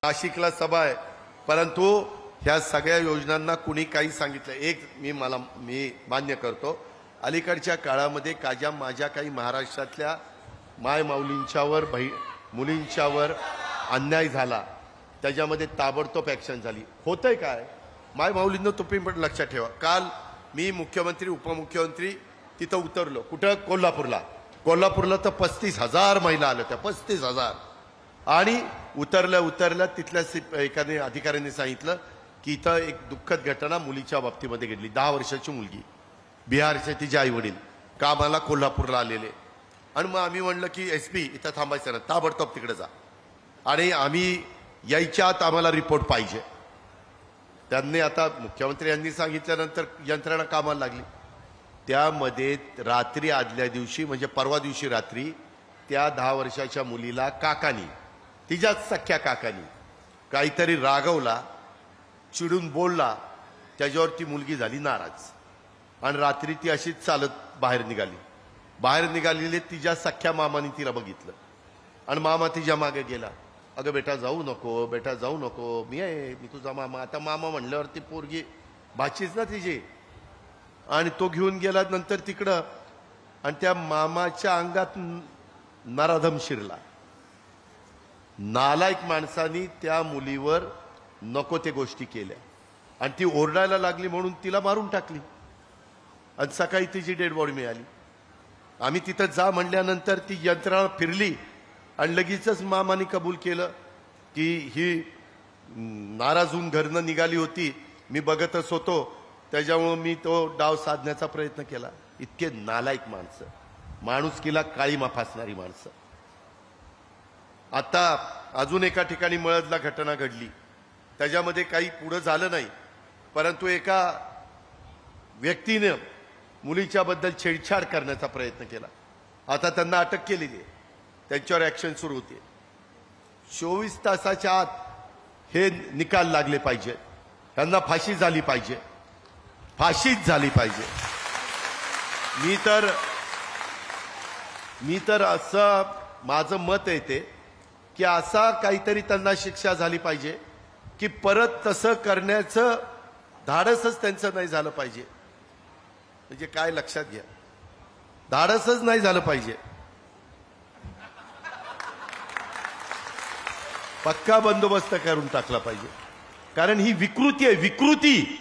नाशिकला सभा आहे, परंतु ह्या सगळ्या योजनांना कुणी काही सांगितलं एक मी मान्य करतो, अलीकडच्या काळामध्ये माझ्या काही महाराष्ट्रातल्या मायमाऊलींच्यावर मुलींच्यावर अन्याय झाला, त्याच्यामध्ये ताबडतोब ॲक्शन झाली. होतंय काय मायमाऊलींना तुम्ही पण लक्षात ठेवा. काल मी मुख्यमंत्री उपमुख्यमंत्री तिथं उतरलो, कुठं कोल्हापूरला तर 35,000 महिला आल्या त्या, 35,000. आणि उतरल्या तिथल्या एखाद्या अधिकाऱ्यांनी सांगितलं की इथं एक दुःखद घटना मुलीच्या बाबतीमध्ये घडली. 10 वर्षाची मुलगी, बिहारचे तिचे आई वडील कामाला कोल्हापूरला आलेले. आणि मग आम्ही म्हणलं की SP इथं थांबायचं ना, ताबडतोब तिकडे जा आणि आम्ही यायच्या आत आम्हाला रिपोर्ट पाहिजे. त्यांनी आता मुख्यमंत्री यांनी सांगितल्यानंतर यंत्रणा कामाला लागली. त्यामध्ये रात्री आदल्या दिवशी म्हणजे परवा दिवशी रात्री त्या 10 वर्षाच्या मुलीला काकानी, तिच्याच सख्या काकानी काहीतरी रागवला, चिडून बोलला, त्याच्यावर ती मुलगी झाली नाराज आणि रात्री ती अशीच चालत बाहेर निघालेले तिच्या सख्या मामाने तिला बघितलं आणि मामा तिच्या मागे गेला. अगं बेटा जाऊ नको, मी आहे, मी तुझा मामा. आता मामा म्हणल्यावर ती पोरगी भाचीच ना तिची, आणि तो घेऊन गेला नंतर तिकडं आणि त्या मामाच्या अंगात नराधम शिरला. नालायक माणसानी त्या मुलीवर नको ते गोष्टी केल्या आणि ती ओरडायला लागली म्हणून तिला मारून टाकली आणि सकाळी तिची डेड बॉडी मिळाली. आम्ही तिथं जा म्हणल्यानंतर ती यंत्रणा फिरली आणि लगेचच मामाने कबूल केलं की ही नाराज होऊन घरनं निघाली होती, मी बघतच होतो, त्याच्यामुळं मी तो डाव साधण्याचा प्रयत्न केला. इतके नालायक माणसं, माणुसकीला काळीमा फासणारी माणसं. आता अजून एका ठिकाणी मळदला घटना घडली, त्याच्यामध्ये काही पुढं झालं नाही, परंतु एका व्यक्तीने मुलीच्याबद्दल छेडछाड करण्याचा प्रयत्न केला. आता त्यांना अटक केलेली आहे, त्यांच्यावर ॲक्शन सुरू होते. 24 तासाच्या आत हे निकाल लागले पाहिजे, त्यांना फाशी झाली पाहिजे, फाशीच झाली पाहिजे. मी तर असं माझं मत आहे ते की असा काहीतरी त्यांना शिक्षा झाली पाहिजे की परत तसं करण्याचं धाडसच त्यांचं नाही झालं पाहिजे. म्हणजे काय लक्षात घ्या, धाडसच नाही झालं पाहिजे. पक्का बंदोबस्त करून टाकला पाहिजे, कारण ही विकृती आहे, विकृती.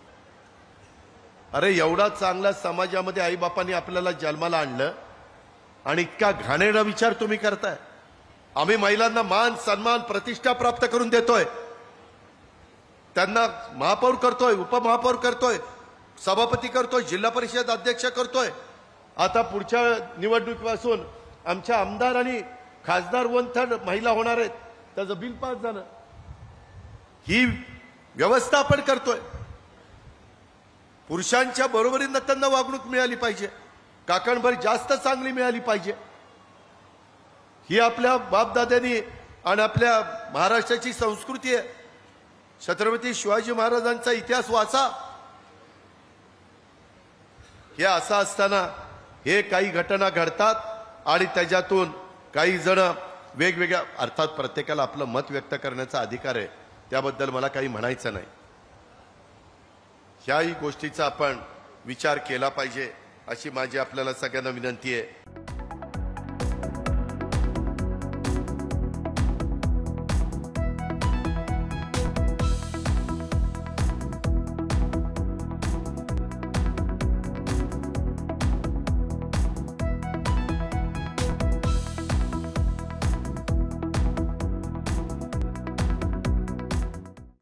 अरे एवढा चांगला समाजामध्ये आईबापांनी आपल्याला जन्माला आणलं आणि इतका घाणेरडा विचार तुम्ही करताय. आम्ही महिलांना मान सन्मान प्रतिष्ठा प्राप्त करून देतोय, त्यांना महापौर करतोय, उपमहापौर करतोय, सभापती करतोय, जिल्हा परिषद अध्यक्ष करतोय. आता पुढच्या निवडणुकीपासून आमच्या आमदार आणि खासदार 1/3 महिला होणार आहेत, त्याचं बिल पास झालं. ही व्यवस्था आपण करतोय. पुरुषांच्या बरोबरीनं त्यांना वागणूक मिळाली पाहिजे, काकणभर जास्त चांगली मिळाली पाहिजे. ही आपल्या बापदाद्यांनी आणि आपल्या महाराष्ट्राची संस्कृती आहे. छत्रपती शिवाजी महाराजांचा इतिहास वाचा. हे असं असताना हे काही घटना घडतात आणि त्याच्यातून काही जण वेगवेगळ्या, अर्थात प्रत्येकाला आपलं मत व्यक्त करण्याचा अधिकार आहे, त्याबद्दल मला काही म्हणायचं नाही. ह्याही गोष्टीचा आपण विचार केला पाहिजे अशी माझी आपल्याला सगळ्यांना विनंती आहे.